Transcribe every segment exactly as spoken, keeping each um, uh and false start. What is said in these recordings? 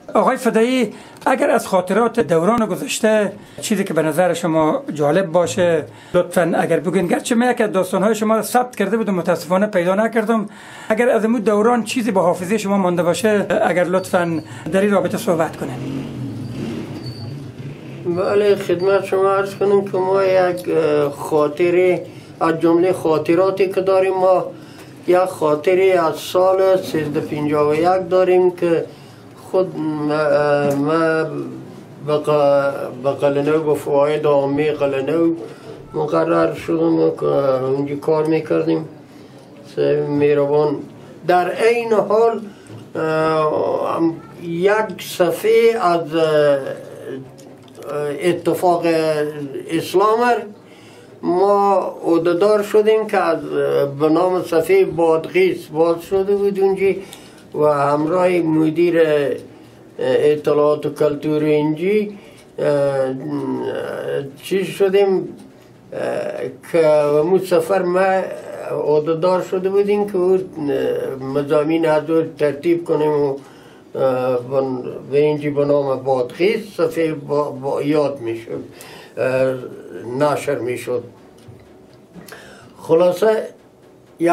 آقای فدایی، اگر از خاطرات دوران گذشته چیزی که به نظر شما جالب باشه لطفاً اگر بگوین، گرچه من یک از داستان‌های شما را ثبت کرده بودم متاسفانه پیدا نکردم، اگر از اون دوران چیزی به حافظه شما مانده باشه اگر لطفاً در این رابطه صحبت کنین. بله، خدمت شما عرض کنم که ما یک خاطره از جمله خاطراتی که داریم، ما یک خاطره از سال سیزده پنجاه و یک داریم که خود ما به قلنو به فواید عامی قلنو مقرر شدم که اونجا کار میکردیم. میروان در این حال یک صفحه از اتفاق اسلام ما عهدهدار شدیم که از به نام صفحه بادغیس باز شده بود اونجا و همراه مدیر اطلاعات و کلتور اینجی چیز شدیم که همون سفر ما عهدهدار شده بودیم که مضامین از ترتیب کنیم و به اینجی به نام بادغیس صفحه با, با یاد می شد، نشر می شد. خلاصه یک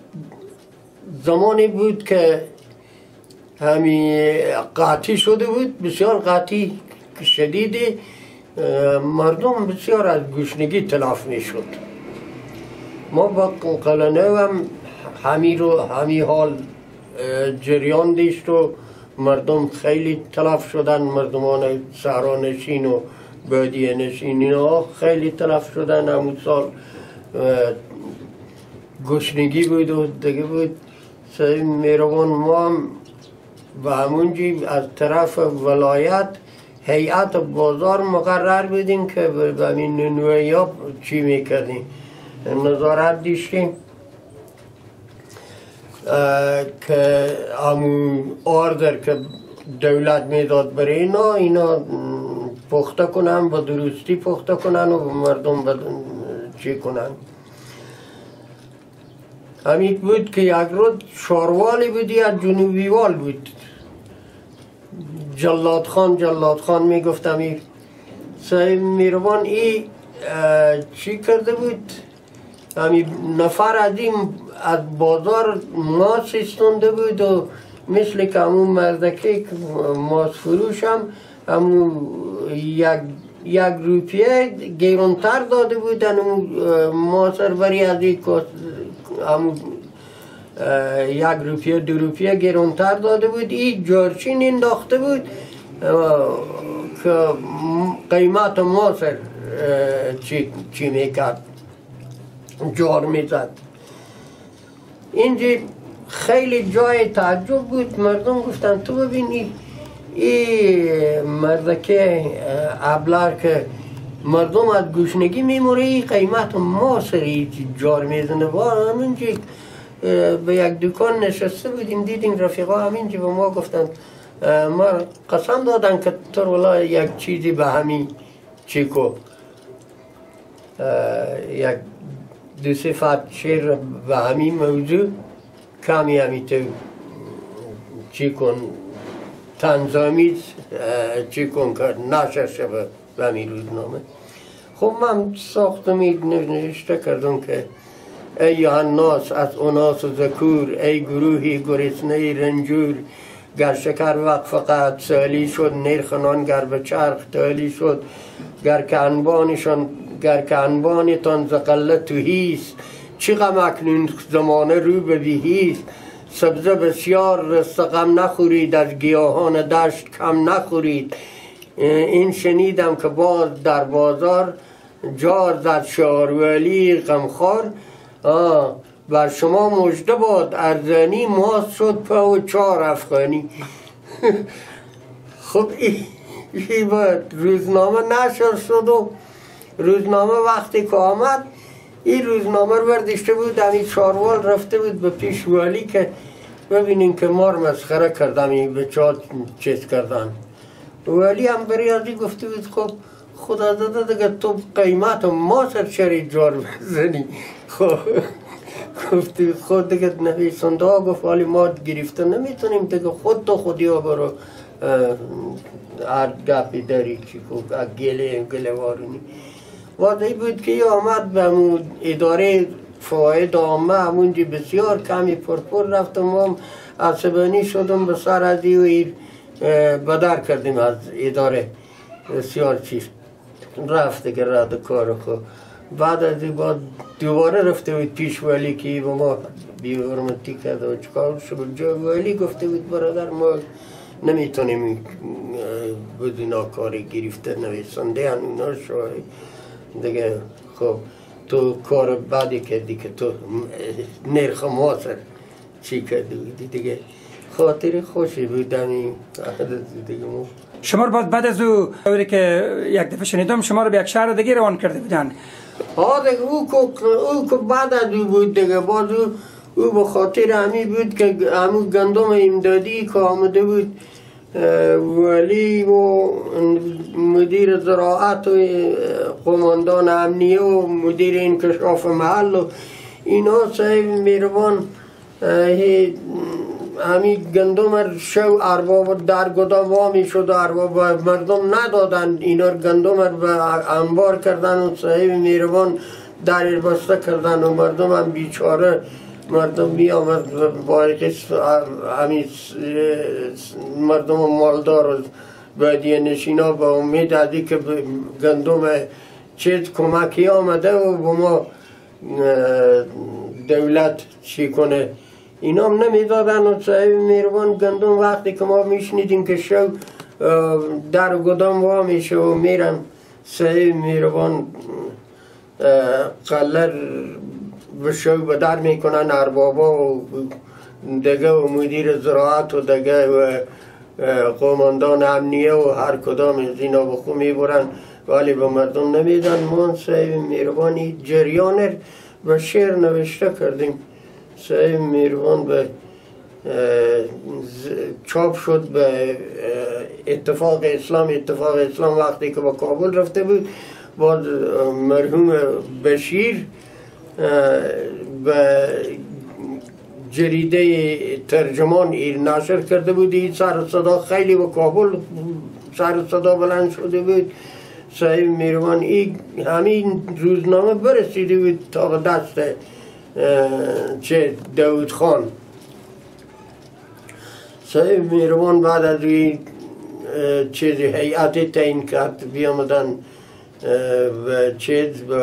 زمانی بود که همین قحطی شده بود، بسیار قحطی شدیدی، مردم بسیار از گشنگی تلف می شد. ما با قلنو هم همین رو همین حال جریان داشت و مردم خیلی تلف شدن، مردمان صحرانشین و بادیه نشین اینا خیلی تلف شدن. همون سال گشنگی بود و دیگه بود. میروان ما هم و همونجی از طرف ولایت هیئت بازار مقرر بودیم که به همین نونوایی ها چی میکردیم، نظارت داشتیم که همون آردر که دولت میداد برای اینا اینا پخته کنن، با درستی پخته کنن و مردم چی کنن. همین بود که یک روز شاروالی بودی از جنوبی وال بود، جلاد خان جلاد خان میگفتم این صاحب میروان ای چی کرده بود، همین نفر از این از بازار ماس استونده بود و مثل که همون مردکی ماس فروش هم همون یک یک روپیه گیرونتر داده بودن اون ماسر بری از این همون یک روپیه دو روپیه گرونتر داده بود. این جارچین انداخته بود که قیمت ماسر چی, چی میکرد، جار میزد. اینجا خیلی جای تعجب بود، مردم گفتن تو ببینی این مردکه ابلر که مردم از گوشنگی میموره، این قیمت ماسری جار میزنه. با همینجا به یک دکان نشسته بودیم، دیدیم رفیقا همینجا به ما گفتن، ما قسم دادن که تو ولی یک چیزی به همین چی کو، یک دو صفت شیر به همین موضوع کمی همی تو چی کن تنظامیز چی کن که نشر شده به همین روزنامه. خب من ساختم نوشته کردم که ای الناس از اناس و ذکور، ای گروهی گرسنه رنجور، گر شکر وقف قد سالی شد، نیرخنان گر به چرخ تالی شد، گر که انبانشان گر که انبانتان زقله توهیست، چی غم اکنون زمانه رو به بیهیست، سبزه بسیار رستقم نخورید، از گیاهان دشت کم نخورید. این شنیدم که باز در بازار جار زد شارولی غمخوار، بر شما مژده باد ارزانی، ماست شد پا و چار افغانی. خب این بود روزنامه نشر شد و روزنامه وقتی که آمد این روزنامه رو برداشته بود، همین چاروال رفته بود به پیش والی که ببینین که مار مسخره کردم این به چا چیز کردن. والی هم بریادی گفته بود خب خدا داده دیگه تو قیمت ما سر چری جار بزنی. خب گفتی خود دیگه نویسنده ها گفت ولی ما گرفته نمیتونیم دیگه، خود تو خودی ها برو هر گپی داری که گله گله وارونی واضحی بود که آمد به اداره فواید عامه همونجی بسیار کمی پرپر رفتم و عصبانی شدم به سر از و بدر کردیم از اداره بسیار چیز رفته که رد کار خود بعد از این بعد دوباره رفته بود پیش ولی که با ما بی‌حرمتی کرده و چکار شد جای ولی گفته بود برادر ما نمیتونیم بدون کاری گرفته نویسنده هم اینا شوی دیگه خب تو کار بعدی کردی که تو نرخ ماسر چی کردی بودی دیگه خاطر خوشی بودم این دیگه مو شما رو بعد از او اولی که یک دفعه شنیدم شما رو به یک شهر دیگه روان کرده بودن ها دیگه او که او که بعد از او بود دیگه باز او او به خاطر همی بود که همون گندم امدادی که آمده بود ولی و مدیر زراعت و قماندان امنیه و مدیر انکشاف محل و اینا صاحب میروان همین گندم شو ارباب در گدام وامی شد و ارباب مردم ندادن اینا گندم به انبار کردن و صاحب میروان در بسته کردن و مردم هم بیچاره مردم می آمد باید همین مردم مالدار و بادیه نشینا با امید ازی که گندم چیز کمکی آمده و با ما دولت چی کنه اینا هم نمیدادن و صاحب میروان گندم وقتی که ما میشنیدیم که شو در گدام وا میشه و میرن صاحب میروان قلر بشو به در میکنن اربابا و دیگه و مدیر زراعت و دیگه و قماندان امنیه و هر کدام از اینا به خو میبرن ولی به مردم نمیدن ما صاحب میروانی جریان به شعر نوشته کردیم صاحب میروان به چاپ شد به اتفاق اسلام اتفاق اسلام وقتی که با کابل رفته بود با مرحوم بشیر به جریده ترجمان ایر نشر کرده بود این سر صدا خیلی با کابل سر صدا بلند شده بود صاحب میروان این همین روزنامه برسیده بود تا به دست چه داود خان صاحب میروان بعد از این چیزی هیئت تعیین کرد بیامدن و چیز و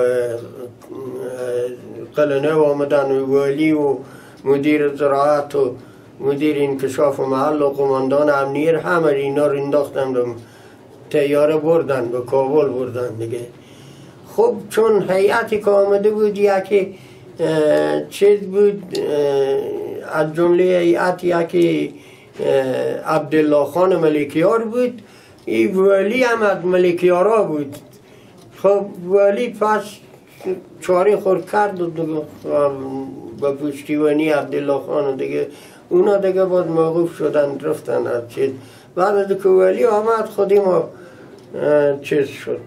قلنه آمدن و والی و مدیر زراعت و مدیر انکشاف محل و قماندان امنیه همه اینا رو انداختن و تیاره بردن به کابل بردن دیگه خب چون هیئتی که آمده بود یکی چیز بود از جمله هیئت یکی عبدالله خان ملکیار بود این والی هم از ملکیارا بود خب والی پس چاری خورد کرد و با پشتیبانی عبدالله خان دیگه اونا دیگه باز موقوف شدن رفتن از چیز بعد از که والی آمد خودی ما چیز شد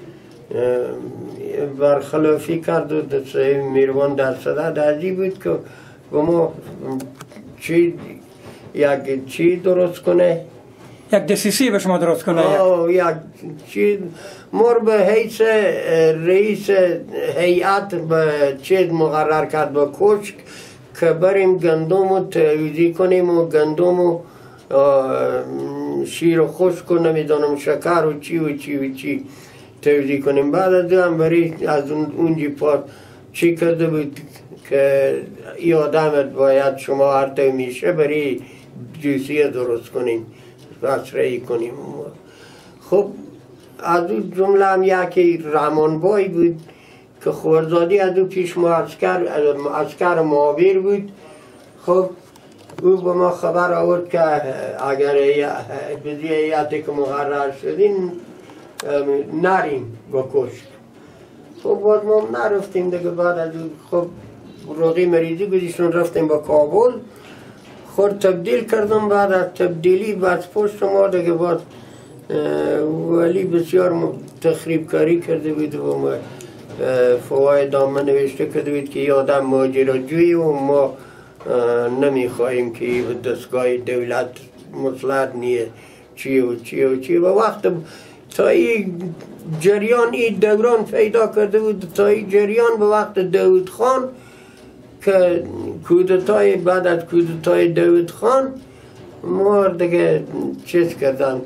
برخلافی کرد و صاحب میروان در صدد عجیب بود که با ما چی یک چی درست کنه یک دسیسی به شما درست کنه آه یک چیز مر به حیث رئیس هیئت به چیز مقرر کرد با کوچک که بریم گندم رو تهیزی کنیم و گندم و شیر و خشک و نمیدانم شکر و چی و چی و چی تهیزی کنیم بعد از هم بری از اونجی پار چی کرده بود که ای آدمت باید شما هر تا میشه بری جوسیه درست کنیم بسرهی کنیم خب از اون جمله هم یکی رحمانبای بود که خورزادی از اون پیش معسکر معسکر معاویر بود خب او به ما خبر آورد که اگر بدی هیئتی که مقرر شدین نریم با کشک خب باز ما نرفتیم دیگه بعد از اون خب روغی مریضی بودیشون رفتیم با کابل خود تبدیل کردم بعد از تبدیلی بعد پشت ما دیگه باز ولی بسیار تخریب کاری کرده بود و ما فواید نامه نوشته کرده بود که یادم ماجراجویی و ما نمیخواهیم که به دستگاه دولت مصلحت نیه چی و چی و چی و وقت تا این جریان این دوران پیدا کرده بود تا این جریان به وقت داود خان که کودتای بعد از کودتای داود خان ما دیگه چیز کردن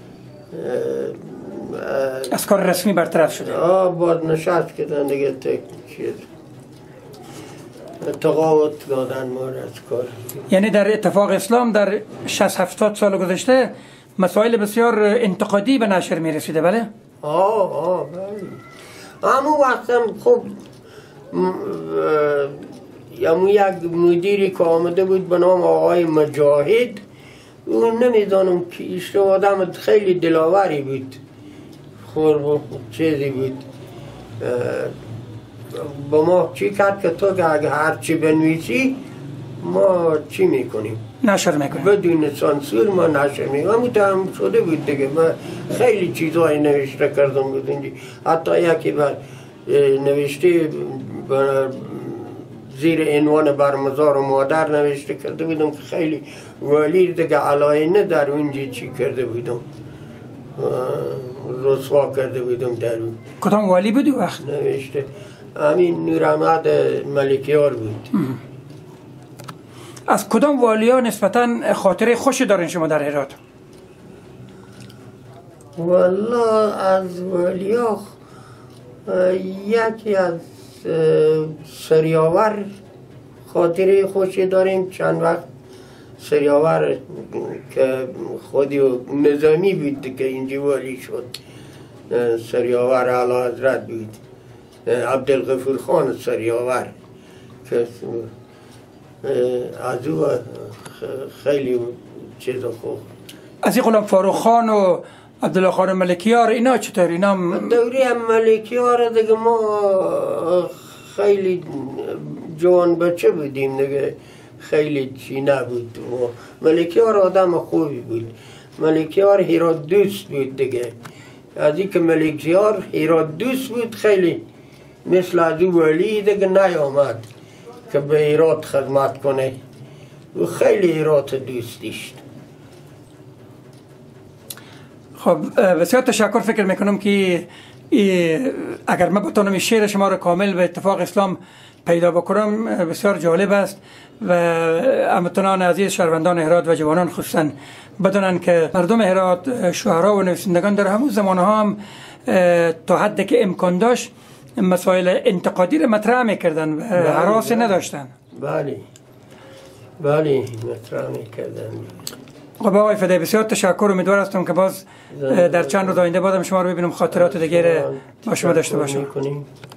از کار رسمی برطرف شده. آه باید نشست کردن دیگه تک چیز تقاوت دادن ما از کار. یعنی در اتفاق اسلام در شصت هفتاد سال گذشته مسائل بسیار انتقادی به نشر می رسیده بله؟ آه آه بله. همون وقتم خب یمو یک مدیری که آمده بود به نام آقای مجاهد اون نمیدانم که ایشون آدم خیلی دلاوری بود خور چیزی بود با ما چی کرد که تو که اگه هرچی بنویسی ما چی میکنیم نشر میکنیم بدون سانسور ما نشر میکنیم همون هم شده بود دیگه من خیلی چیزهای نوشته کردم بود اینجی حتی یکی بر نوشته زیر عنوان برمزار و مادر نوشته کرده بودم که خیلی ولی دیگه علاینه در اونجا چی کرده بودم رسوا کرده بودم در اون. کدام والی بود وقت؟ نوشته همین نورحمد ملکیار بود. از کدام والیا نسبتا خاطره خوشی دارین شما در هرات؟ والله از والیا یکی از سریاور خاطره خوشی داریم چند وقت سریاور که خودی نظامی بود که اینجا والی شد سریاور اعلی حضرت بود عبدالغفور خان سریاور که از او خیلی چیز خوب از این غلام فاروق خان و عبدالله خان ملکیار اینا چطور؟ اینا دوری هم ملکیار دیگه ما خیلی جوان بچه بودیم دیگه خیلی چی نبود ملکیار آدم خوبی بود ملکیار هرات دوست بود دیگه از این که ملکیار هرات دوست بود خیلی مثل از او ولی دیگه نیامد که به هرات خدمت کنه و خیلی هرات دوست داشت. خب بسیار تشکر فکر میکنم که اگر من بتونم شعر شما رو کامل به اتفاق اسلام پیدا بکنم بسیار جالب است و هموطنان عزیز شهروندان هرات و جوانان خصوصا بدونن که مردم هرات شعرا و نویسندگان در همون زمانها هم تا حدی که امکان داشت مسائل انتقادی رو مطرح میکردن و هراسی نداشتن. بله بله مطرح میکردن. خب آقای فدایی بسیار تشکر امیدوار هستم که باز در چند روز آینده بازم شما رو ببینم خاطرات دیگه با شما داشته باشم.